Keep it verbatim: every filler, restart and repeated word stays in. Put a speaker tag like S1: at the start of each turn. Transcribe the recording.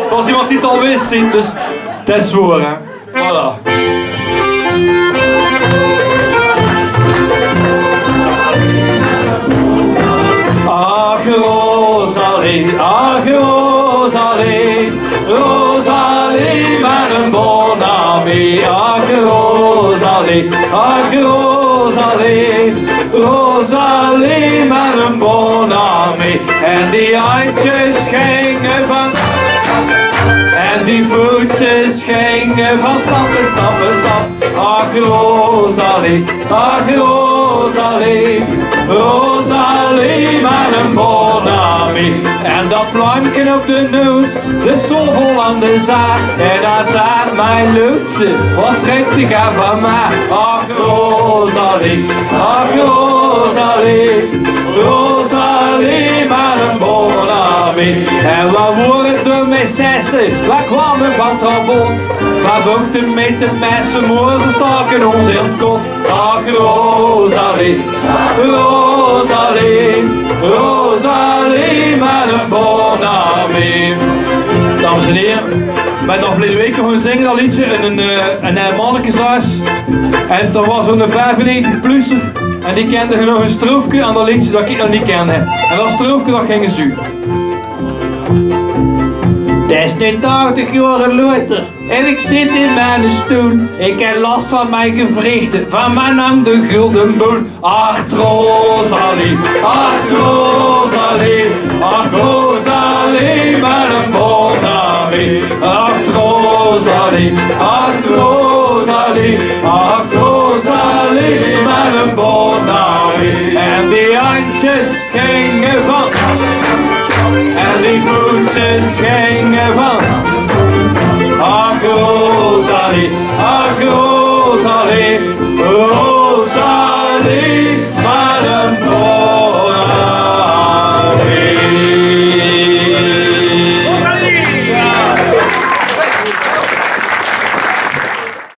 S1: was iemand die het al wist, zien, dus dat is voor, hè. Voilà. Ach, Rosalie, ach, Rosalie, Rosalie met een bon ami. Ach, Rosalie, ach, Rosalie, Rosalie met een bon ami. En die handjes gingen van, en die voetjes gingen van stap en stap en stap. Ach, Rosalie, ach, Rosalie, Rosalie met een bon ami. En dat plankje op de neus, de sol aan de zaak. En daar staat mijn luxe, wat trekt zich aan van mij. Ach, Rosalie, ach, Rosalie, Rosalie met een bon ami. En wat worden de messessen, waar kwamen van Trabant? Waar bochten met de messen, morgen staken ons in het kop. Ach, Rosalie, Rosalie, Rosalie met een bon ami. Dames en heren, ik ben nog verleden week gewoon zingen dat liedje in een, uh, een, een mannetjeshuis. En er was zo'n vijfennegentig plusser en die kende nog een stroofje aan dat liedje dat ik nog niet kende. En dat stroofje dat ging zo. Het is nu tachtig jaar later en ik zit in mijn stoel. Ik heb last van mijn gewrichten, van mijn hang de gulden boel. Ach, Rosalie, ach, Rosalie, ach, Rosalie met een bon ami. Ach, Rosalie, ach, Rosalie, ach, Rosalie met een bon ami. En die handjes gingen van, en die voetjes gingen van. Ach, Rosalie, ach, Rosalie,